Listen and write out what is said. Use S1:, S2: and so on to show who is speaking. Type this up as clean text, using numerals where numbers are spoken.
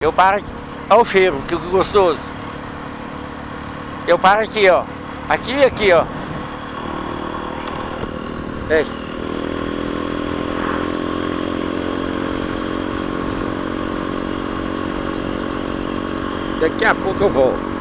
S1: Eu paro aqui. Olha o cheiro, que gostoso. Eu paro aqui, ó. Aqui e aqui, ó. Veja. Daqui a pouco eu volto.